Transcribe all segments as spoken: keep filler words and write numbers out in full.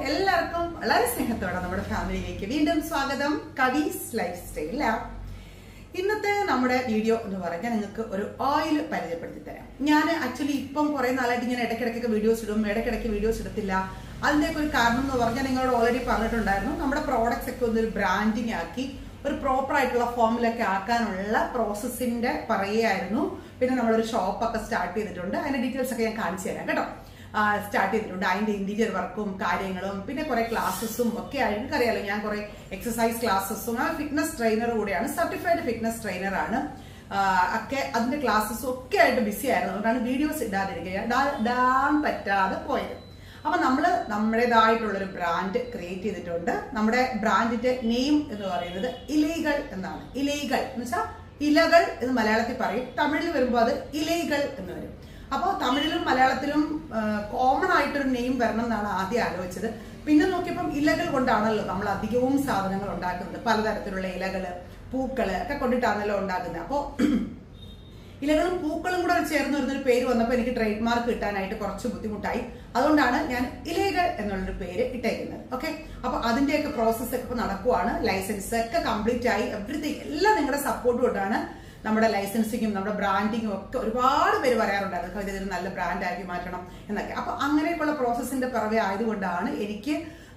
എല്ലാവർക്കും വളരെ സ്നേഹത്തോടെ നമ്മുടെ ഫാമിലിയിലേക്ക് വീണ്ടും സ്വാഗതം. Kavi's lifestyle. ഇന്നത്തെ നമ്മുടെ വീഡിയോ എന്ന് പറഞ്ഞാൽ നിങ്ങൾക്ക് ഒരു ഓയിൽ പരിചയപ്പെടുത്തി തരാം. ഞാൻ ആക്ച്വലി ഇപ്പം കുറെ നാളായിട്ട് ഇങ്ങനെ ഇടയ്ക്കിടയ്ക്ക് വീഡിയോസ് ഇടും, ഇടയ്ക്കിടയ്ക്ക് വീഡിയോസ് ഇടത്തില്ല. അതിന്റെയൊക്കെ ഒരു കാരണം എന്ന് പറഞ്ഞാൽ നിങ്ങളോട് ഓൾറെഡി പറഞ്ഞിട്ടുണ്ടായിരുന്നു, നമ്മുടെ പ്രോഡക്ട്സ് ഒക്കെ ഒന്നൊരു ബ്രാൻഡിങ് ആക്കി ഒരു പ്രോപ്പർ ആയിട്ടുള്ള ഫോമിലൊക്കെ ആക്കാനുള്ള പ്രോസസ്സിന്റെ പറയുകയായിരുന്നു. പിന്നെ നമ്മളൊരു ഷോപ്പൊക്കെ സ്റ്റാർട്ട് ചെയ്തിട്ടുണ്ട്. അതിന്റെ ഡീറ്റെയിൽസ് ഒക്കെ ഞാൻ കാണിച്ചു തരാം കേട്ടോ. സ്റ്റാർട്ട് ചെയ്തിട്ടുണ്ട്. അതിന്റെ ഇന്റീരിയർ വർക്കും കാര്യങ്ങളും പിന്നെ കുറെ ക്ലാസ്സസും ഒക്കെ ആയിട്ട് അറിയാലോ. ഞാൻ കുറെ എക്സസൈസ് ക്ലാസ്സസും ആ ഫിറ്റ്നസ് ട്രെയിനർ കൂടെയാണ്, സർട്ടിഫൈഡ് ഫിറ്റ്നസ് ട്രെയിനർ ആണ്. ഒക്കെ അതിന്റെ ക്ലാസ്സസും ഒക്കെ ആയിട്ട് ബിസി ആയിരുന്നു. അതുകൊണ്ടാണ് വീഡിയോസ് ഇടാതിരിക്കുക ഇടാൻ പറ്റാതെ പോയത്. അപ്പൊ നമ്മള് നമ്മുടേതായിട്ടുള്ളൊരു ബ്രാൻഡ് ക്രിയേറ്റ് ചെയ്തിട്ടുണ്ട്. നമ്മുടെ ബ്രാൻഡിന്റെ നെയിം എന്ന് പറയുന്നത് ഇലൈകൾ എന്നാണ്. ഇലൈകൾ എന്ന് വെച്ചാൽ ഇലകൾ എന്ന് മലയാളത്തിൽ പറയും, തമിഴിൽ വരുമ്പോൾ അത് ഇലൈകൾ എന്ന് വരും. അപ്പോൾ തമിഴിലും മലയാളത്തിലും കോമൺ ആയിട്ടൊരു നെയിം വരണം എന്നാണ് ആദ്യം ആലോചിച്ചത്. പിന്നെ നോക്കിയപ്പം ഇലകൾ കൊണ്ടാണല്ലോ നമ്മൾ അധികവും സാധനങ്ങൾ ഉണ്ടാക്കുന്നത്. പലതരത്തിലുള്ള ഇലകള് പൂക്കള് ഒക്കെ കൊണ്ടിട്ടാണല്ലോ ഉണ്ടാക്കുന്നത്. അപ്പോൾ ഇലകളും പൂക്കളും കൂടെ ചേർന്ന് വരുന്നൊരു പേര് വന്നപ്പോൾ എനിക്ക് ട്രേഡ് മാർക്ക് കിട്ടാനായിട്ട് കുറച്ച് ബുദ്ധിമുട്ടായി. അതുകൊണ്ടാണ് ഞാൻ ഇലകൾ എന്നുള്ളൊരു പേര് ഇട്ടേക്കുന്നത്. ഓക്കെ, അപ്പൊ അതിന്റെയൊക്കെ പ്രോസസ് ഒക്കെ നടക്കുവാണ്. ലൈസൻസ് ഒക്കെ കംപ്ലീറ്റ് ആയി. എവറിത്തിങ് എല്ലാം നിങ്ങളുടെ സപ്പോർട്ട് കൊണ്ടാണ്. നമ്മുടെ ലൈസൻസിങ്ങും നമ്മുടെ ബ്രാൻഡിങ്ങും ഒക്കെ ഒരുപാട് പേര് പറയാറുണ്ടായിരുന്നു, കവിത ഇതൊരു നല്ല ബ്രാൻഡാക്കി മാറ്റണം എന്നൊക്കെ. അപ്പൊ അങ്ങനെയൊക്കെയുള്ള പ്രോസസ്സിന്റെ പിറവെ ആയതുകൊണ്ടാണ് എനിക്ക്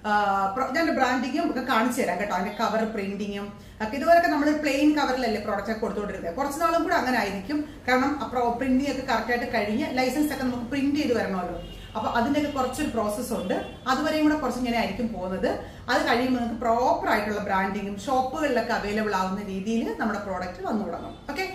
ഞാൻ ബ്രാൻഡിങ്ങും ഒക്കെ കാണിച്ചു തരാം കേട്ടോ. അതിന്റെ കവർ പ്രിന്റിങ്ങും ഒക്കെ ഇതുപോലൊക്കെ നമ്മൾ പ്ലെയിൻ കവറിലല്ലേ പ്രോഡക്റ്റ് ഒക്കെ കൊടുത്തുകൊണ്ടിരുന്നത്. കുറച്ച് നാളും കൂടെ അങ്ങനെ ആയിരിക്കും. കാരണം പ്രിന്റിംഗ് ഒക്കെ കറക്റ്റ് ആയിട്ട് കഴിഞ്ഞ് ലൈസൻസ് ഒക്കെ നമുക്ക് പ്രിന്റ് ചെയ്ത് വരണമല്ലോ. അപ്പൊ അതിന്റെയൊക്കെ കുറച്ചൊരു പ്രോസസ് ഉണ്ട്. അതുവരെയും കൂടെ കുറച്ച് ഇങ്ങനെ ആയിരിക്കും പോകുന്നത്. അത് കഴിയുമ്പോൾ നമുക്ക് പ്രോപ്പർ ആയിട്ടുള്ള ബ്രാൻഡിങ്ങും ഷോപ്പുകളിലൊക്കെ അവൈലബിൾ ആവുന്ന രീതിയിൽ നമ്മുടെ പ്രോഡക്റ്റ് വന്നു തുടങ്ങും. ഓക്കെ,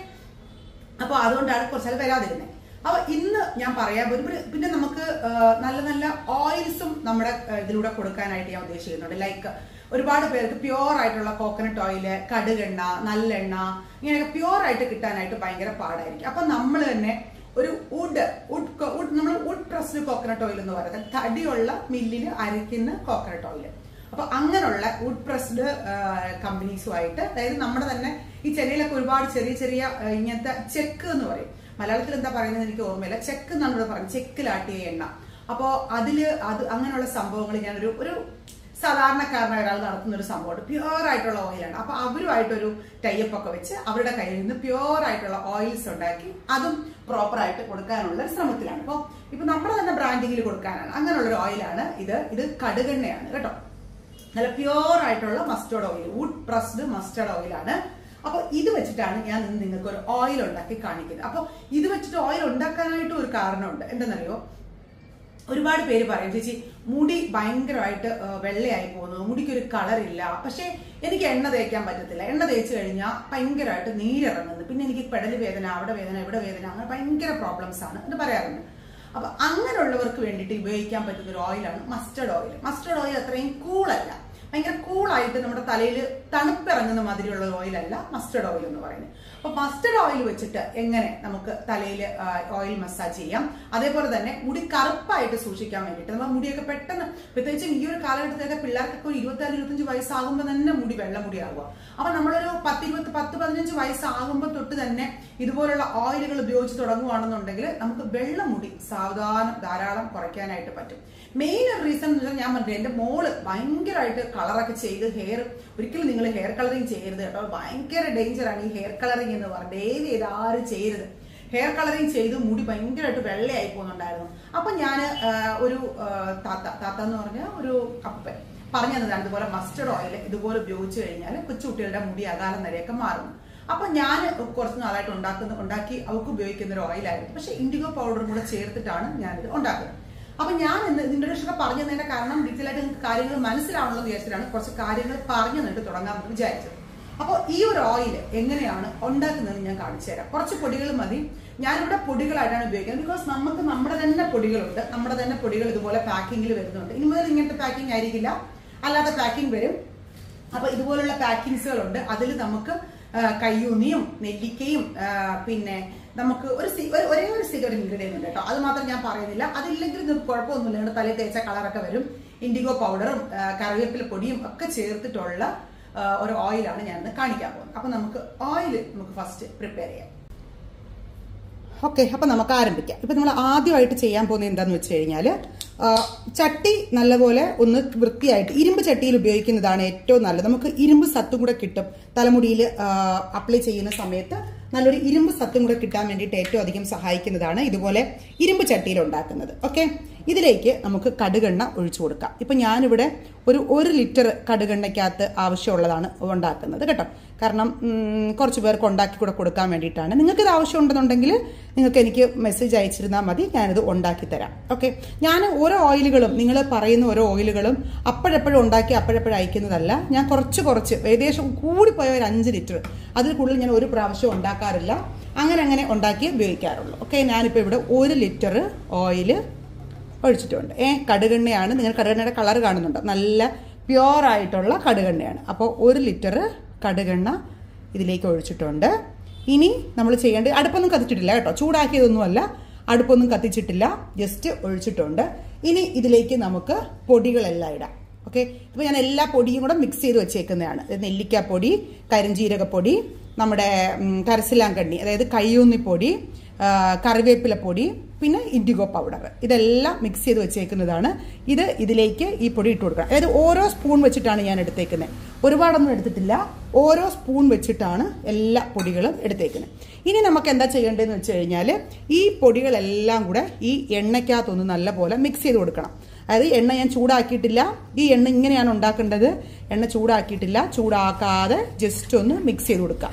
അപ്പൊ അതുകൊണ്ടാണ് കുറച്ചാൽ വരാതിരുന്നത്. അപ്പൊ ഇന്ന് ഞാൻ പറയാൻ പോലും പിന്നെ നമുക്ക് നല്ല നല്ല ഓയിൽസും നമ്മുടെ ഇതിലൂടെ കൊടുക്കാനായിട്ട് ഞാൻ ഉദ്ദേശിക്കുന്നുണ്ട്. ലൈക്ക് ഒരുപാട് പേർക്ക് പ്യുവർ ആയിട്ടുള്ള കോക്കനട്ട് ഓയില്, കടുകെണ്ണ, നല്ലെണ്ണ ഇങ്ങനെയൊക്കെ പ്യുവർ ആയിട്ട് കിട്ടാനായിട്ട് ഭയങ്കര പാടായിരിക്കും. അപ്പൊ നമ്മൾ തന്നെ ഒരു വുഡ് വുഡ് നമ്മൾ വുഡ് പ്രസ്ഡ് കോക്കനട്ട് ഓയിൽ എന്ന് പറയുന്നത് തടിയുള്ള മില്ലിൽ അരയ്ക്കുന്ന കോക്കനട്ട് ഓയിൽ. അപ്പൊ അങ്ങനെയുള്ള വുഡ് പ്രസ്ഡ് കമ്പനീസുമായിട്ട്, അതായത് നമ്മുടെ തന്നെ ഈ ചെന്നൈയിലൊക്കെ ഒരുപാട് ചെറിയ ചെറിയ ഇങ്ങനത്തെ ചെക്ക് എന്ന് പറയും, മലയാളത്തിൽ എന്താ പറയുന്നത് എനിക്ക് ഓർമ്മയില്ല, ചെക്ക് എന്നാണ് ഇവിടെ പറയുന്നത്, ചെക്കിലാട്ടിയ എണ്ണ. അപ്പോ അതില് അത് അങ്ങനെയുള്ള സംഭവങ്ങൾ ഞാനൊരു ഒരു സാധാരണക്കാരനായ ഒരാൾ നടത്തുന്ന ഒരു സംഭവമാണ്. പ്യുവർ ആയിട്ടുള്ള ഓയിലാണ്. അപ്പൊ അവരുമായിട്ടൊരു ടൈപ്പ് ഒക്കെ വെച്ച് അവരുടെ കയ്യിൽ നിന്ന് പ്യുവർ ആയിട്ടുള്ള ഓയിൽസ് ഉണ്ടാക്കി അതും പ്രോപ്പർ ആയിട്ട് കൊടുക്കാനുള്ള ഒരു ശ്രമത്തിലാണ്. അപ്പൊ ഇപ്പൊ നമ്മുടെ തന്നെ ബ്രാൻഡിങ്ങിൽ കൊടുക്കാനാണ് അങ്ങനെയുള്ള ഒരു ഓയിലാണ് ഇത്. ഇത് കടുകെണ്ണയാണ് കേട്ടോ. നല്ല പ്യുവർ ആയിട്ടുള്ള mustard oil, wood pressed mustard ഓയിലാണ്. അപ്പൊ ഇത് വെച്ചിട്ടാണ് ഞാൻ ഇന്ന് നിങ്ങൾക്ക് ഒരു ഓയിൽ ഉണ്ടാക്കി കാണിക്കുന്നത്. അപ്പൊ ഇത് വെച്ചിട്ട് ഓയിൽ ഉണ്ടാക്കാനായിട്ട് ഒരു കാരണമുണ്ട്. എന്താണെന്നറിയോ, ഒരുപാട് പേര് പറയും ചേച്ചി മുടി ഭയങ്കരമായിട്ട് വെള്ളയായി പോകുന്നു, മുടിക്കൊരു കളറില്ല, പക്ഷെ എനിക്ക് എണ്ണ തേക്കാൻ പറ്റത്തില്ല, എണ്ണ തേച്ച് കഴിഞ്ഞാൽ ഭയങ്കരമായിട്ട് നീരിറങ്ങുന്നു, പിന്നെ എനിക്ക് പെടല് വേദന, അവിടെ വേദന, ഇവിടെ വേദന, അങ്ങനെ ഭയങ്കര പ്രോബ്ലംസ് ആണ് എന്ന് പറയാറുണ്ട്. അപ്പൊ അങ്ങനെയുള്ളവർക്ക് വേണ്ടിയിട്ട് ഉപയോഗിക്കാൻ പറ്റുന്ന ഒരു ഓയിലാണ് മസ്റ്റേർഡ് ഓയിൽ. മസ്റ്റേർഡ് ഓയിൽ അത്രയും കൂളല്ല, ഭയങ്കര കൂളായിട്ട് നമ്മുടെ തലയിൽ തണുപ്പിറങ്ങുന്ന മാതിരിയുള്ള ഓയിലല്ല മസ്റ്റേർഡ് ഓയിൽ എന്ന് പറയുന്നത്. അപ്പൊ മസ്റ്റേർഡ് ഓയിൽ വെച്ചിട്ട് എങ്ങനെ നമുക്ക് തലയിൽ ഓയിൽ മസാജ് ചെയ്യാം, അതേപോലെ തന്നെ മുടി കറുപ്പായിട്ട് സൂക്ഷിക്കാൻ വേണ്ടിയിട്ട്. നമ്മൾ മുടിയൊക്കെ പെട്ടെന്ന്, പ്രത്യേകിച്ചും ഈ ഒരു കാലഘട്ടത്തിലൊക്കെ പിള്ളേർക്കൊക്കെ ഒരു ഇരുപത്തിനാല് ഇരുപത്തഞ്ച് വയസ്സാകുമ്പോൾ തന്നെ മുടി വെള്ളമുടിയാകുക. അപ്പൊ നമ്മളൊരു പത്ത് ഇരുപത്തി പത്ത് പതിനഞ്ച് വയസ്സാകുമ്പോൾ തൊട്ട് തന്നെ ഇതുപോലുള്ള ഓയിലുകൾ ഉപയോഗിച്ച് തുടങ്ങുകയാണെന്നുണ്ടെങ്കിൽ നമുക്ക് വെള്ളമുടി സാവധാനം ധാരാളം കുറയ്ക്കാനായിട്ട് പറ്റും. മെയിൻ ഒരു റീസൺ എന്ന് വെച്ചാൽ ഞാൻ പറഞ്ഞു, എന്റെ മോള് ഭയങ്കരമായിട്ട് കളറൊക്കെ ചെയ്ത് ഹെയർ, ഒരിക്കലും നിങ്ങൾ ഹെയർ കളറിങ് ചെയ്യരുത് കേട്ടോ, ഭയങ്കര ഡേഞ്ചറാണ് ഈ ഹെയർ കളറിങ് എന്ന് പറഞ്ഞത്. ഡെയിലി ഇതാരും ചെയ്യരുത്. ഹെയർ കളറിങ് ചെയ്ത് മുടി ഭയങ്കരമായിട്ട് വെള്ളയായി പോകുന്നുണ്ടായിരുന്നു. അപ്പൊ ഞാൻ ഒരു താത്ത താത്ത എന്ന് പറഞ്ഞ ഒരു അപ്പൻ പറഞ്ഞു തന്നതാണ് ഇതുപോലെ മസ്റ്റേർഡ് ഓയിൽ ഇതുപോലെ ഉപയോഗിച്ച് കഴിഞ്ഞാൽ കൊച്ചുകുട്ടികളുടെ മുടി അകാലം വരെയൊക്കെ മാറുന്നു. അപ്പൊ ഞാൻ കുറച്ച് നാളായിട്ട് ഉണ്ടാക്കുന്ന ഉണ്ടാക്കി അവർക്ക് ഉപയോഗിക്കുന്ന ഒരു ഓയിലായിരുന്നു. പക്ഷെ ഇൻഡിഗോ പൗഡറും കൂടെ ചേർത്തിട്ടാണ് ഞാനിത് ഉണ്ടാക്കുന്നത്. അപ്പൊ ഞാൻ ഇന്ന് ഇൻട്രൊഡക്ഷൻ ഒക്കെ പറഞ്ഞു തന്നതിന്റെ കാരണം ഡീറ്റെയിൽ ആയിട്ട് നിങ്ങൾക്ക് കാര്യങ്ങൾ മനസ്സിലാവണമെന്ന് വിചാരിച്ചിട്ടാണ് കുറച്ച് കാര്യങ്ങൾ പറഞ്ഞു തന്നിട്ട് തുടങ്ങാമെന്ന് വിചാരിച്ചത്. അപ്പോൾ ഈ ഒരു ഓയിൽ എങ്ങനെയാണ് ഉണ്ടാക്കുന്നതെന്ന് ഞാൻ കാണിച്ചു തരാം. കുറച്ച് പൊടികൾ മതി. ഞാനിവിടെ പൊടികളായിട്ടാണ് ഉപയോഗിക്കുന്നത്. ബിക്കോസ് നമുക്ക് നമ്മുടെ തന്നെ പൊടികളുണ്ട്. നമ്മുടെ തന്നെ പൊടികൾ ഇതുപോലെ പാക്കിങ്ങിൽ വരുന്നുണ്ട്. ഇനി മുതൽ ഇങ്ങനത്തെ പാക്കിംഗ് ആയിരിക്കില്ല, അല്ലാതെ പാക്കിംഗ് വരും. അപ്പൊ ഇതുപോലുള്ള പാക്കിങ്സുകളുണ്ട്. അതിൽ നമുക്ക് കയ്യൂന്നിയും നെല്ലിക്കയും പിന്നെ നമുക്ക് ഒരു ഒരേ ഒരു സിഗരറ്റ് ഇൻഗ്രീഡിയൻ്റ് ഉണ്ട് കേട്ടോ. അത് മാത്രം ഞാൻ പറയുന്നില്ല. അതില്ലെങ്കിൽ നിങ്ങൾക്ക് കുഴപ്പമൊന്നുമില്ല, നിങ്ങളുടെ തലയിൽ തേച്ച കളറൊക്കെ വരും. ഇൻഡിഗോ പൗഡറും കറിവേപ്പില പൊടിയും ഒക്കെ ചേർത്തിട്ടുള്ള ഒരു ഓയിലാണ് ഞാൻ ഇന്ന് കാണിക്കാൻ പോകുന്നത്. അപ്പൊ നമുക്ക് ഓയിൽ നമുക്ക് ഫസ്റ്റ് പ്രിപ്പയർ ചെയ്യാം. ഓക്കെ, അപ്പൊ നമുക്ക് ആരംഭിക്കാം. ഇപ്പൊ നമ്മൾ ആദ്യമായിട്ട് ചെയ്യാൻ പോകുന്നത് എന്താന്ന് വെച്ച് കഴിഞ്ഞാല് ചട്ടി നല്ലപോലെ ഒന്ന് വൃത്തിയായിട്ട് ഇരുമ്പ് ചട്ടിയിൽ ഉപയോഗിക്കുന്നതാണ് ഏറ്റവും നല്ലത്. നമുക്ക് ഇരുമ്പ് സത്തും കൂടെ കിട്ടും. തലമുടിയിൽ അപ്ലൈ ചെയ്യുന്ന സമയത്ത് നല്ലൊരു ഇരുമ്പ് സത്തും കൂടെ കിട്ടാൻ വേണ്ടിയിട്ട് ഏറ്റവും അധികം സഹായിക്കുന്നതാണ് ഇതുപോലെ ഇരുമ്പ് ചട്ടിയിൽ ഉണ്ടാക്കുന്നത്. ഓക്കെ, ഇതിലേക്ക് നമുക്ക് കടുകെണ്ണ ഒഴിച്ചു കൊടുക്കാം. ഇപ്പൊ ഞാനിവിടെ ഒരു ഒരു ലിറ്റർ കടുകെണ്ണയ്ക്കകത്ത് ആവശ്യമുള്ളതാണ് ഉണ്ടാക്കുന്നത് കേട്ടോ. കാരണം കുറച്ച് പേർക്ക് ഉണ്ടാക്കി കൂടെ കൊടുക്കാൻ വേണ്ടിയിട്ടാണ്. നിങ്ങൾക്ക് ഇത് ആവശ്യമുണ്ടെന്നുണ്ടെങ്കിൽ നിങ്ങൾക്ക് എനിക്ക് മെസ്സേജ് അയച്ചിരുന്നാൽ മതി, ഞാനിത് ഉണ്ടാക്കി തരാം. ഓക്കെ, ഞാൻ ഓരോ ഓയിലുകളും നിങ്ങൾ പറയുന്ന ഓരോ ഓയിലുകളും അപ്പോഴെപ്പോഴും ഉണ്ടാക്കി അപ്പോഴെപ്പോഴും അയക്കുന്നതല്ല. ഞാൻ കുറച്ച് കുറച്ച് ഏകദേശം കൂടിപ്പോയ ഒരു അഞ്ച് ലിറ്റർ അതിൽ കൂടുതൽ ഞാൻ ഒരു പ്രാവശ്യം ഉണ്ടാക്കാറില്ല. അങ്ങനെ അങ്ങനെ ഉണ്ടാക്കി ഉപയോഗിക്കാറുള്ളൂ. ഓക്കെ, ഞാനിപ്പോൾ ഇവിടെ ഒരു ലിറ്റർ ഓയിൽ ഒഴിച്ചിട്ടുണ്ട്. ഏ കടുകെണ്ണയാണ്. നിങ്ങൾ കടുകെണ്ണയുടെ കളർ കാണുന്നുണ്ടോ? നല്ല പ്യുവർ ആയിട്ടുള്ള കടുകെണ്ണയാണ്. അപ്പോൾ ഒരു ലിറ്റർ കടുകെണ്ണ ഇതിലേക്ക് ഒഴിച്ചിട്ടുണ്ട്. ഇനി നമ്മൾ ചെയ്യേണ്ടത്, അടുപ്പൊന്നും കത്തിച്ചിട്ടില്ല കേട്ടോ, ചൂടാക്കിയതൊന്നുമല്ല, അടുപ്പൊന്നും കത്തിച്ചിട്ടില്ല, ജസ്റ്റ് ഒഴിച്ചിട്ടുണ്ട്. ഇനി ഇതിലേക്ക് നമുക്ക് പൊടികളെല്ലാം ഇടാം. ഓക്കെ, ഇപ്പൊ ഞാൻ എല്ലാ പൊടിയും കൂടെ മിക്സ് ചെയ്ത് വെച്ചേക്കുന്നതാണ്. നെല്ലിക്കാപ്പൊടി, കരിഞ്ജീരകപ്പൊടി, നമ്മുടെ കരസിലാങ്കണ്ണി അതായത് കയ്യൂന്നിപ്പൊടി, കറിവേപ്പില പൊടി, പിന്നെ ഇൻഡിഗോ പൗഡർ, ഇതെല്ലാം മിക്സ് ചെയ്ത് വെച്ചേക്കുന്നതാണ്. ഇത് ഇതിലേക്ക് ഈ പൊടി ഇട്ട് കൊടുക്കണം. അതായത് ഓരോ സ്പൂൺ വെച്ചിട്ടാണ് ഞാൻ എടുത്തേക്കുന്നത്. ഒരുപാടൊന്നും എടുത്തിട്ടില്ല, ഓരോ സ്പൂൺ വെച്ചിട്ടാണ് എല്ലാ പൊടികളും എടുത്തേക്കുന്നത്. ഇനി നമുക്ക് എന്താ ചെയ്യേണ്ടതെന്ന് വെച്ച് കഴിഞ്ഞാൽ ഈ പൊടികളെല്ലാം കൂടെ ഈ എണ്ണയ്ക്കകത്തൊന്ന് നല്ലപോലെ മിക്സ് ചെയ്ത് കൊടുക്കണം. അതായത് എണ്ണ ഞാൻ ചൂടാക്കിയിട്ടില്ല. ഈ എണ്ണ ഇങ്ങനെയാണ് ഉണ്ടാക്കേണ്ടത്. എണ്ണ ചൂടാക്കിയിട്ടില്ല, ചൂടാക്കാതെ ജസ്റ്റ് ഒന്ന് മിക്സ് ചെയ്ത് കൊടുക്കാം.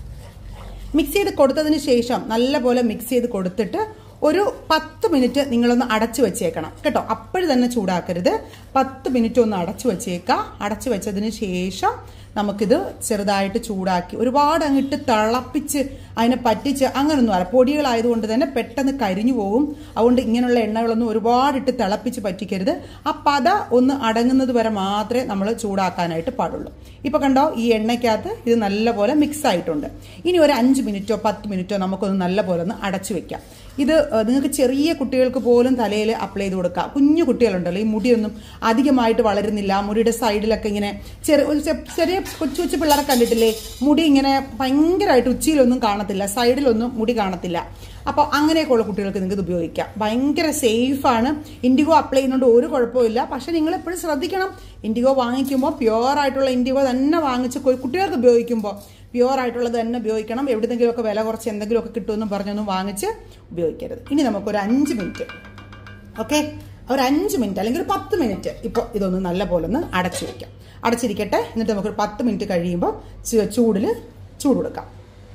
മിക്സ് ചെയ്ത് കൊടുത്തതിന് ശേഷം നല്ലപോലെ മിക്സ് ചെയ്ത് കൊടുത്തിട്ട് ഒരു പത്ത് മിനിറ്റ് നിങ്ങളൊന്ന് അടച്ചു വെച്ചേക്കണം കേട്ടോ. അപ്പോഴും തന്നെ ചൂടാക്കരുത്. പത്ത് മിനിറ്റ് ഒന്ന് അടച്ചു വെച്ചേക്കാം. അടച്ചു വെച്ചതിന് ശേഷം നമുക്കിത് ചെറുതായിട്ട് ചൂടാക്കി, ഒരുപാട് അങ്ങിട്ട് തിളപ്പിച്ച് അതിനെ പറ്റിച്ച് അങ്ങനൊന്നും അല്ല. പൊടികളായതുകൊണ്ട് തന്നെ പെട്ടെന്ന് കരിഞ്ഞു പോകും. അതുകൊണ്ട് ഇങ്ങനെയുള്ള എണ്ണകളൊന്നും ഒരുപാടിട്ട് തിളപ്പിച്ച് പറ്റിക്കരുത്. ആ പത ഒന്ന് അടങ്ങുന്നത് വരെ മാത്രമേ നമ്മൾ ചൂടാക്കാനായിട്ട് പാടുള്ളൂ. ഇപ്പൊ കണ്ടോ, ഈ എണ്ണയ്ക്കകത്ത് ഇത് നല്ലപോലെ മിക്സ് ആയിട്ടുണ്ട്. ഇനി ഒരു അഞ്ച് മിനിറ്റോ പത്ത് മിനിറ്റോ നമുക്കൊന്ന് നല്ലപോലെ ഒന്ന് അടച്ചു വെക്കാം. ഇത് നിങ്ങൾക്ക് ചെറിയ കുട്ടികൾക്ക് പോലും തലയിൽ അപ്ലൈ ചെയ്ത് കൊടുക്കാം. കുഞ്ഞു കുട്ടികളുണ്ടല്ലോ, ഈ മുടിയൊന്നും അധികമായിട്ട് വളരുന്നില്ല, മുടിയുടെ സൈഡിലൊക്കെ ഇങ്ങനെ ചെറിയ ചെറിയ കൊച്ചു കൊച്ചു പിള്ളേരെ കണ്ടിട്ടില്ലേ, മുടി ഇങ്ങനെ ഭയങ്കരമായിട്ട് ഉച്ചിയിലൊന്നും കാണത്തില്ല, സൈഡിലൊന്നും മുടി കാണത്തില്ല. അപ്പോൾ അങ്ങനെയൊക്കെയുള്ള കുട്ടികൾക്ക് നിങ്ങൾക്ക് ഇത് ഉപയോഗിക്കാം. ഭയങ്കര സേഫാണ്. ഇൻഡിഗോ അപ്ലൈ ചെയ്യുന്നതുകൊണ്ട് ഒരു കുഴപ്പമില്ല. പക്ഷെ നിങ്ങൾ എപ്പോഴും ശ്രദ്ധിക്കണം, ഇൻഡിഗോ വാങ്ങിക്കുമ്പോൾ പ്യുവർ ആയിട്ടുള്ള ഇൻഡിഗോ തന്നെ വാങ്ങിച്ച് കുട്ടികൾക്ക് ഉപയോഗിക്കുമ്പോൾ പ്യുവർ ആയിട്ടുള്ളത് തന്നെ ഉപയോഗിക്കണം. എവിടെയെങ്കിലുമൊക്കെ വില കുറച്ച് എന്തെങ്കിലുമൊക്കെ കിട്ടുമെന്നും പറഞ്ഞൊന്നും വാങ്ങിച്ച് ഉപയോഗിക്കരുത്. ഇനി നമുക്കൊരു അഞ്ച് മിനിറ്റ് ഓക്കെ, ഒരു അഞ്ച് മിനിറ്റ് അല്ലെങ്കിൽ ഒരു പത്ത് മിനിറ്റ് ഇപ്പോൾ ഇതൊന്ന് നല്ല പോലെ ഒന്ന് അടച്ചു വയ്ക്കാം. അടച്ചിരിക്കട്ടെ. എന്നിട്ട് നമുക്കൊരു പത്ത് മിനിറ്റ് കഴിയുമ്പോൾ ചൂടിൽ ചൂട് കൊടുക്കാം.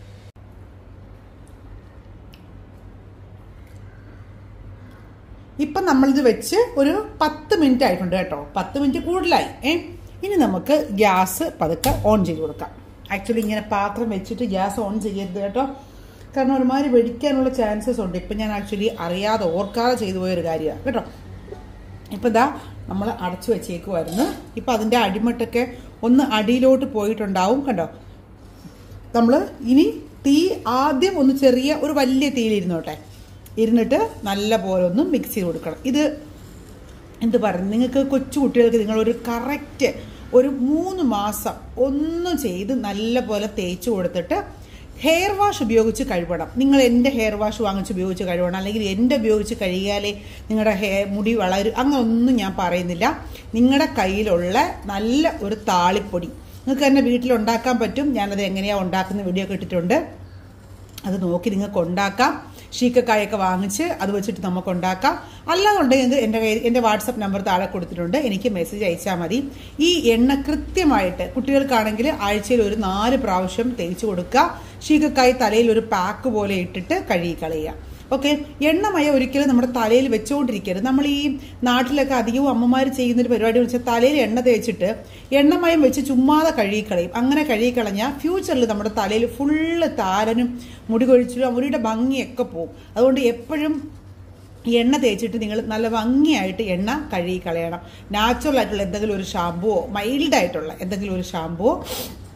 ഇപ്പം നമ്മളിത് വെച്ച് ഒരു പത്ത് മിനിറ്റ് ആയിട്ടുണ്ട് കേട്ടോ. പത്ത് മിനിറ്റ് കൂടുതലായി. ഏ ഇനി നമുക്ക് ഗ്യാസ് പതുക്കെ ഓൺ ചെയ്ത് കൊടുക്കാം. ആക്ച്വലി ഇങ്ങനെ പാത്രം വെച്ചിട്ട് ഗ്യാസ് ഓൺ ചെയ്യരുത് കേട്ടോ, കാരണം ഒരുമാതിരി വെടിക്കാനുള്ള ചാൻസസ് ഉണ്ട്. ഇപ്പം ഞാൻ ആക്ച്വലി അറിയാതെ ഓർക്കാതെ ചെയ്തു പോയൊരു കാര്യമാണ് കേട്ടോ. ഇപ്പം ഇതാ നമ്മൾ അടച്ചു വെച്ചേക്കുമായിരുന്നു. ഇപ്പം അതിൻ്റെ അടിമട്ടൊക്കെ ഒന്ന് അടിയിലോട്ട് പോയിട്ടുണ്ടാവും കണ്ടോ. നമ്മൾ ഇനി തീ ആദ്യം ഒന്ന് ചെറിയ ഒരു വലിയ തീയിലിരുന്നോട്ടെ, ഇരുന്നിട്ട് നല്ല പോലെ ഒന്ന് മിക്സ് ചെയ്ത് കൊടുക്കണം. ഇത് എന്ത് പറഞ്ഞു, നിങ്ങൾക്ക് കൊച്ചു കുട്ടികൾക്ക് നിങ്ങളൊരു കറക്റ്റ് ഒരു മൂന്ന് മാസം ഒന്നും ചെയ്ത് നല്ല പോലെ തേച്ച് കൊടുത്തിട്ട് ഹെയർ വാഷ് ഉപയോഗിച്ച് കഴുകണം. നിങ്ങൾ എൻ്റെ ഹെയർ വാഷ് വാങ്ങിച്ച് ഉപയോഗിച്ച് കഴുകണം, അല്ലെങ്കിൽ എൻ്റെ ഉപയോഗിച്ച് കഴുകിയാലേ നിങ്ങളുടെ ഹെയർ മുടി വളരും, അങ്ങനെ ഒന്നും ഞാൻ പറയുന്നില്ല. നിങ്ങളുടെ കയ്യിലുള്ള നല്ല ഒരു താളിപ്പൊടി നിങ്ങൾക്ക് തന്നെ വീട്ടിലുണ്ടാക്കാൻ പറ്റും. ഞാനത് എങ്ങനെയാണ് ഉണ്ടാക്കുന്ന വീഡിയോ ഒക്കെ ഇട്ടിട്ടുണ്ട്, അത് നോക്കി നിങ്ങൾക്ക് ഉണ്ടാക്കാം. ഷീക്കക്കായൊക്കെ വാങ്ങിച്ച് അത് വെച്ചിട്ട് നമുക്ക് ഉണ്ടാക്കാം. അല്ലാന്നുണ്ടെങ്കിൽ എൻ്റെ എൻ്റെ വാട്സപ്പ് നമ്പർ താഴെ കൊടുത്തിട്ടുണ്ട്, എനിക്ക് മെസ്സേജ് അയച്ചാൽ മതി. ഈ എണ്ണ കൃത്യമായിട്ട് കുട്ടികൾക്കാണെങ്കിൽ ആഴ്ചയിൽ ഒരു നാല് പ്രാവശ്യം തേച്ച് കൊടുക്കുക. ഷീക്കക്കായ് തലയിൽ ഒരു പാക്ക് പോലെ ഇട്ടിട്ട് കഴുകി കളയുക. ഓക്കെ, എണ്ണമയം ഒരിക്കലും നമ്മുടെ തലയിൽ വെച്ചുകൊണ്ടിരിക്കരുത്. നമ്മൾ ഈ നാട്ടിലൊക്കെ അധികവും അമ്മമാർ ചെയ്യുന്നൊരു പരിപാടി എന്ന് വെച്ചാൽ തലയിൽ എണ്ണ തേച്ചിട്ട് എണ്ണമയം വെച്ച് ചുമ്മാതെ കഴുകിക്കളയും. അങ്ങനെ കഴുകിക്കളഞ്ഞാൽ ഫ്യൂച്ചറിൽ നമ്മുടെ തലയിൽ ഫുള്ള് താരനും മുടി കൊഴിച്ചിലും മുടിയുടെ ഭംഗിയൊക്കെ പോകും. അതുകൊണ്ട് എപ്പോഴും എണ്ണ തേച്ചിട്ട് നിങ്ങൾ നല്ല ഭംഗിയായിട്ട് എണ്ണ കഴുകി കളയണം. നാച്ചുറൽ ആയിട്ടുള്ള എന്തെങ്കിലും ഒരു ഷാമ്പുവോ മൈൽഡായിട്ടുള്ള എന്തെങ്കിലും ഒരു ഷാമ്പുവോ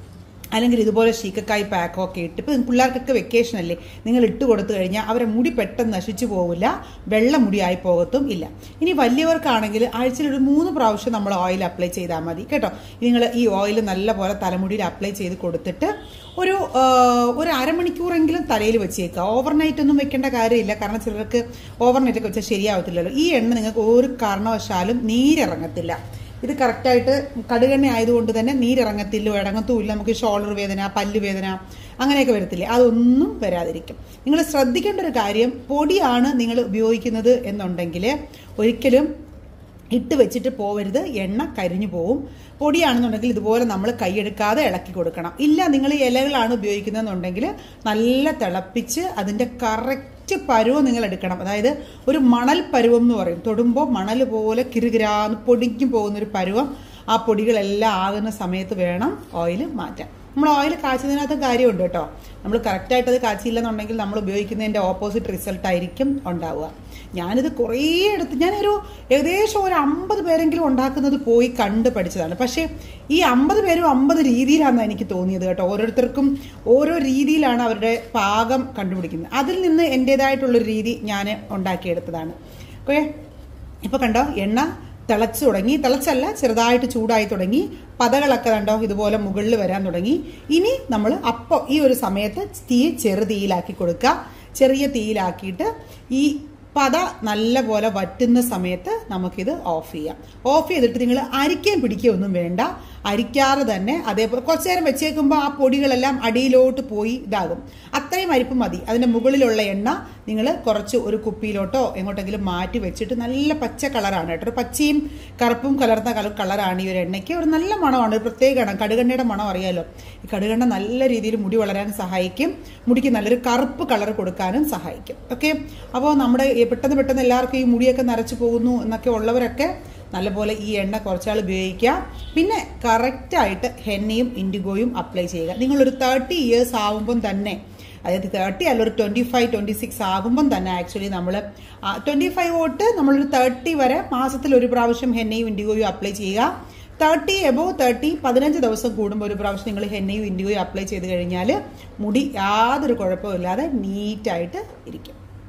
അല്ലെങ്കിൽ ഇതുപോലെ ശീക്കക്കായ് പാക്കോ ഒക്കെ ഇട്ട് ഇപ്പം പിള്ളേർക്കൊക്കെ വെക്കേഷൻ അല്ലേ, നിങ്ങൾ ഇട്ട് കൊടുത്തു കഴിഞ്ഞാൽ അവരെ മുടി പെട്ടെന്ന് നശിച്ചു പോകില്ല, വെള്ള മുടിയായി പോകത്തും ഇല്ല. ഇനി വലിയവർക്കാണെങ്കിൽ ആഴ്ചയിൽ ഒരു മൂന്ന് പ്രാവശ്യം നമ്മൾ ഓയിൽ അപ്ലൈ ചെയ്താൽ മതി കേട്ടോ. നിങ്ങൾ ഈ ഓയിൽ നല്ലപോലെ തലമുടിയിൽ അപ്ലൈ ചെയ്ത് കൊടുത്തിട്ട് ഒരു ഒരു അരമണിക്കൂറെങ്കിലും തലയിൽ വെച്ചേക്കുക. ഓവർനൈറ്റ് ഒന്നും വെക്കേണ്ട കാര്യമില്ല, കാരണം ചിലർക്ക് ഓവർനൈറ്റ് ഒക്കെ വെച്ചാൽ ശരിയാവത്തില്ലല്ലോ. ഈ എണ്ണ നിങ്ങൾക്ക് ഒരു കാരണവശാലും നീരിറങ്ങത്തില്ല. ഇത് കറക്റ്റായിട്ട് കടുകെണ്ണ ആയതുകൊണ്ട് തന്നെ നീരിറങ്ങത്തില്ലോ, ഇറങ്ങത്തുമില്ല. നമുക്ക് ഷോൾഡർ വേദന, പല്ല് വേദന അങ്ങനെയൊക്കെ വരത്തില്ലേ, അതൊന്നും വരാതിരിക്കും. നിങ്ങൾ ശ്രദ്ധിക്കേണ്ട ഒരു കാര്യം, പൊടിയാണ് നിങ്ങൾ ഉപയോഗിക്കുന്നത് എന്നുണ്ടെങ്കിൽ ഒരിക്കലും ഇട്ട് വെച്ചിട്ട് പോവരുത്, എണ്ണ കരിഞ്ഞു പോവും. പൊടിയാണെന്നുണ്ടെങ്കിൽ ഇതുപോലെ നമ്മൾ കൈയെടുക്കാതെ ഇളക്കി കൊടുക്കണം. ഇല്ല നിങ്ങൾ ഇലകളാണ് ഉപയോഗിക്കുന്നതെന്നുണ്ടെങ്കിൽ നല്ല തിളപ്പിച്ച് അതിൻ്റെ കറക്റ്റ് പരുവം നിങ്ങൾ എടുക്കണം. അതായത് ഒരു മണൽ പരുവം എന്ന് പറയും, തൊടുമ്പോൾ മണൽ പോലെ കിറുകിരാന്ന് പൊടിക്കും പോകുന്നൊരു പരുവം. ആ പൊടികളെല്ലാം ആകുന്ന സമയത്ത് വേണം ഓയിൽ മാറ്റാൻ. നമ്മൾ ഓയിൽ കാച്ചുന്നതിനകത്ത് കാര്യമുണ്ട് കേട്ടോ. നമ്മൾ കറക്റ്റായിട്ട് അത് കാച്ചില്ലെന്നുണ്ടെങ്കിൽ നമ്മൾ ഉപയോഗിക്കുന്നതിൻ്റെ ഓപ്പോസിറ്റ് റിസൾട്ട് ആയിരിക്കും ഉണ്ടാവുക. ഞാനിത് കുറേ എടുത്ത് ഞാനൊരു ഏകദേശം ഒരു അമ്പത് പേരെങ്കിലും ഉണ്ടാക്കുന്നത് പോയി കണ്ട് പഠിച്ചതാണ്. പക്ഷേ ഈ അമ്പത് പേരും അമ്പത് രീതിയിലാണ് എനിക്ക് തോന്നിയത് കേട്ടോ. ഓരോരുത്തർക്കും ഓരോ രീതിയിലാണ് അവരുടെ പാകം കണ്ടുപിടിക്കുന്നത്. അതിൽ നിന്ന് എൻ്റേതായിട്ടുള്ളൊരു രീതി ഞാൻ ഉണ്ടാക്കിയെടുത്തതാണ്. ഓക്കെ, ഇപ്പോൾ കണ്ടോ എണ്ണ തിളച്ചു തുടങ്ങി. തിളച്ചല്ല, ചെറുതായിട്ട് ചൂടായി തുടങ്ങി. പതകളൊക്കെ കണ്ടോ ഇതുപോലെ മുകളിൽ വരാൻ തുടങ്ങി. ഇനി നമ്മൾ അപ്പോൾ ഈ ഒരു സമയത്ത് തീ ചെറുതീയിലാക്കി കൊടുക്കുക. ചെറിയ തീയിലാക്കിയിട്ട് ഈ പത നല്ലപോലെ വറ്റുന്ന സമയത്ത് നമുക്കിത് ഓഫ് ചെയ്യാം. ഓഫ് ചെയ്തിട്ട് നിങ്ങൾ അരിക്കുകയും പിടിക്കുകയും ഒന്നും വേണ്ട. അരിക്കാതെ തന്നെ അതേപോലെ കുറച്ചു നേരം വെച്ചേക്കുമ്പോൾ ആ പൊടികളെല്ലാം അടിയിലോട്ട് പോയി ഇതാകും. അത്രയും അരിപ്പ് മതി. അതിൻ്റെ മുകളിലുള്ള എണ്ണ നിങ്ങൾ കുറച്ച് ഒരു കുപ്പിയിലോട്ടോ എങ്ങോട്ടെങ്കിലും മാറ്റി വെച്ചിട്ട്, നല്ല പച്ച കളറാണ് കേട്ടോ, ഒരു പച്ചയും കറുപ്പും കലർന്ന കളർ കളറാണ് ഈ ഒരു എണ്ണയ്ക്ക്. ഒരു നല്ല മണമാണ്, ഒരു പ്രത്യേകമാണ്. കടുകെണ്ണയുടെ മണം അറിയാലോ. ഈ കടുകെണ്ണ നല്ല രീതിയിൽ മുടി വളരാൻ സഹായിക്കും, മുടിക്ക് നല്ലൊരു കറുപ്പ് കളർ കൊടുക്കാനും സഹായിക്കും. ഓക്കെ, അപ്പോൾ നമ്മുടെ പെട്ടെന്ന് പെട്ടെന്ന് എല്ലാവർക്കും ഈ മുടിയൊക്കെ നരച്ചു പോകുന്നു എന്നൊക്കെ ഉള്ളവരൊക്കെ നല്ലപോലെ ഈ എണ്ണ കുറച്ചാൾ ഉപയോഗിക്കുക. പിന്നെ കറക്റ്റായിട്ട് ഹെന്നയും ഇൻഡിഗോയും അപ്ലൈ ചെയ്യുക. നിങ്ങളൊരു തേർട്ടി ഇയേഴ്സ് ആകുമ്പം തന്നെ, അതായത് തേർട്ടി അല്ല ഒരു ട്വൻറ്റി ഫൈവ് ട്വൻറ്റി സിക്സ് ആകുമ്പം തന്നെ ആക്ച്വലി നമ്മൾ ട്വൻറ്റി ഫൈവ് തൊട്ട് നമ്മളൊരു തേർട്ടി വരെ മാസത്തിൽ ഒരു പ്രാവശ്യം ഹെന്നയും ഇൻഡിഗോയും അപ്ലൈ ചെയ്യുക. തേർട്ടി എബോവ് തേർട്ടി പതിനഞ്ച് ദിവസം കൂടുമ്പോൾ ഒരു പ്രാവശ്യം നിങ്ങൾ ഹെന്നയും ഇൻഡിഗോയും അപ്ലൈ ചെയ്ത് കഴിഞ്ഞാൽ മുടി യാതൊരു കുഴപ്പമില്ലാതെ നീറ്റായിട്ട് ഇരിക്കും.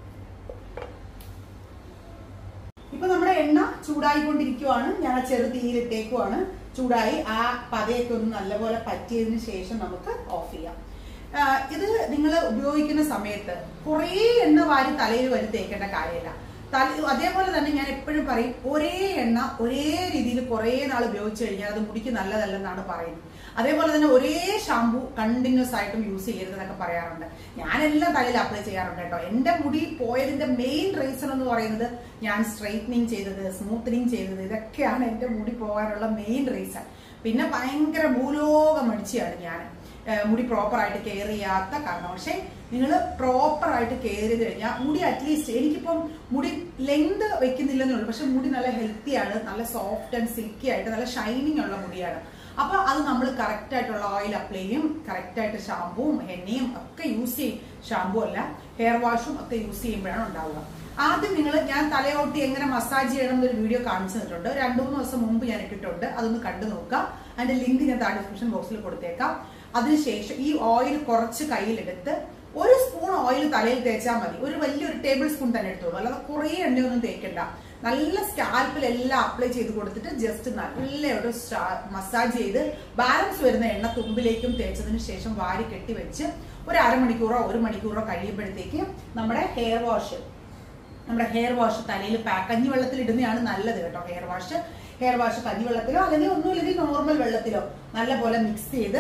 ഇപ്പൊ നമ്മുടെ എണ്ണ ചൂടായിക്കൊണ്ടിരിക്കുവാണ്. ഞാൻ ചെറു തീയിലിട്ടേക്കുവാണ്. ചൂടായി ആ പതയൊക്കെ ഒന്ന് നല്ലപോലെ പറ്റിയതിന് ശേഷം നമുക്ക് ഓഫ് ചെയ്യാം. ഇത് നിങ്ങൾ ഉപയോഗിക്കുന്ന സമയത്ത് കുറേ എണ്ണ വാരി തലയിൽ വരി തേക്കേണ്ട കാര്യമില്ല. തല അതേപോലെ തന്നെ ഞാൻ എപ്പോഴും പറയും, ഒരേ എണ്ണ ഒരേ രീതിയിൽ കുറേ നാൾ ഉപയോഗിച്ച് കഴിഞ്ഞാൽ അത് മുടിക്ക് നല്ലതല്ലെന്നാണ് പറയുന്നത്. അതേപോലെ തന്നെ ഒരേ ഷാമ്പു കണ്ടിന്യൂസ് ആയിട്ടും യൂസ് ചെയ്യരുതെന്നൊക്കെ പറയാറുണ്ട്. ഞാനെല്ലാം തലയിൽ അപ്ലൈ ചെയ്യാറുണ്ട് കേട്ടോ. എന്റെ മുടി പോയതിന്റെ മെയിൻ റീസൺ എന്ന് പറയുന്നത് ഞാൻ സ്ട്രെയിറ്റനിങ് ചെയ്തത്, സ്മൂത്തനിങ് ചെയ്തത്, ഇതൊക്കെയാണ് എന്റെ മുടി പോകാനുള്ള മെയിൻ റീസൺ. പിന്നെ ഭയങ്കര ഭൂലോക മടിച്ചാണ് ഞാൻ, മുടി പ്രോപ്പറായിട്ട് കെയർ ചെയ്യാത്ത കാരണം. പക്ഷെ നിങ്ങൾ പ്രോപ്പറായിട്ട് കെയർ ചെയ്ത് കഴിഞ്ഞാൽ മുടി അറ്റ്ലീസ്റ്റ്, എനിക്കിപ്പം മുടി ലെങ്ത് വെക്കുന്നില്ലെന്നുള്ളൂ, പക്ഷെ മുടി നല്ല ഹെൽത്തിയാണ്, നല്ല സോഫ്റ്റ് ആൻഡ് സിൽക്കി ആയിട്ട് നല്ല ഷൈനിങ് ഉള്ള മുടിയാണ്. അപ്പൊ അത് നമ്മൾ കറക്റ്റ് ആയിട്ടുള്ള ഓയിൽ അപ്ലൈ ചെയ്യും, കറക്റ്റ് ആയിട്ട് ഷാമ്പുവും എണ്ണയും ഒക്കെ യൂസ് ചെയ്യും. ഷാമ്പു അല്ല, ഹെയർ വാഷും ഒക്കെ യൂസ് ചെയ്യുമ്പോഴാണ് ഉണ്ടാവുക. ആദ്യം നിങ്ങൾ ഞാൻ തലയോട്ടി എങ്ങനെ മസാജ് ചെയ്യണം എന്നൊരു വീഡിയോ കാണിച്ചു തന്നിട്ടുണ്ട്. രണ്ടു മൂന്ന് ദിവസം മുമ്പ് ഞാൻ ഇട്ടിട്ടുണ്ട്, അതൊന്ന് കണ്ടു നോക്കുക. അതിന്റെ ലിങ്ക് ഞാൻ താഴെ ഡിസ്ക്രിപ്ഷൻ ബോക്സിൽ കൊടുത്തേക്കാം. അതിനുശേഷം ഈ ഓയിൽ കുറച്ച് കയ്യിലെടുത്ത് ഒരു സ്പൂൺ ഓയിൽ തലയിൽ തേച്ചാൽ മതി. ഒരു വലിയൊരു ടേബിൾ സ്പൂൺ തന്നെ എടുത്തോളൂ, അല്ലാതെ കുറേ എണ്ണയൊന്നും തേക്കണ്ട. നല്ല സ്കാൽപ്പിൽ എല്ലാം അപ്ലൈ ചെയ്ത് കൊടുത്തിട്ട് ജസ്റ്റ് നല്ല ഒരു മസാജ് ചെയ്ത് ബാലൻസ് വരുന്ന എണ്ണ തുമ്പിലേക്കും തേച്ചതിന് ശേഷം വാരി കെട്ടി വെച്ച് ഒരു അരമണിക്കൂറോ ഒരു മണിക്കൂറോ കഴിയുമ്പോഴത്തേക്ക് നമ്മുടെ ഹെയർ വാഷ് നമ്മുടെ ഹെയർ വാഷ് തലയിൽ പാക്ക് കഞ്ഞിവെള്ളത്തിൽ ഇടുന്നതാണ് നല്ലത് കേട്ടോ. ഹെയർ വാഷ് ഹെയർ വാഷ് കഞ്ഞിവെള്ളത്തിലോ അല്ലെങ്കിൽ ഒന്നുമില്ലെങ്കിൽ നോർമൽ വെള്ളത്തിലോ നല്ലപോലെ മിക്സ് ചെയ്ത്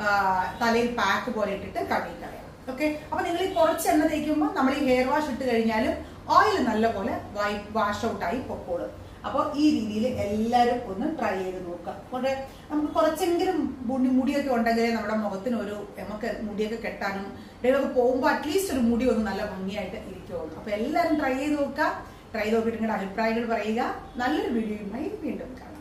തലയിൽ പാക്ക് പോലെ ഇട്ടിട്ട് കഴുകി കളയാം. ഓക്കെ, അപ്പൊ നിങ്ങൾ ഈ കുറച്ച് എണ്ണ തേക്കുമ്പോൾ നമ്മൾ ഈ ഹെയർ വാഷ് ഇട്ട് കഴിഞ്ഞാലും ഓയിൽ നല്ലപോലെ വാഷ് ഔട്ട് ആയി പൊക്കോളും. അപ്പോൾ ഈ രീതിയിൽ എല്ലാവരും ഒന്ന് ട്രൈ ചെയ്ത് നോക്കാം. അതുകൊണ്ട് നമുക്ക് കുറച്ചെങ്കിലും മുടി മുടിയൊക്കെ ഉണ്ടെങ്കിലേ നമ്മുടെ മുഖത്തിന് ഒരു നമുക്ക് മുടിയൊക്കെ കെട്ടാനും ഇടയിലൊക്കെ പോകുമ്പോൾ അറ്റ്ലീസ്റ്റ് ഒരു മുടി ഒന്ന് നല്ല ഭംഗിയായിട്ട് ഇരിക്കുള്ളൂ. അപ്പൊ എല്ലാവരും ട്രൈ ചെയ്ത് നോക്കുക. ട്രൈ ചെയ്ത് നോക്കിയിട്ട് നിങ്ങളുടെ അഭിപ്രായങ്ങൾ പറയുക. നല്ലൊരു വീഡിയോയുമായി വീണ്ടും കാണാം.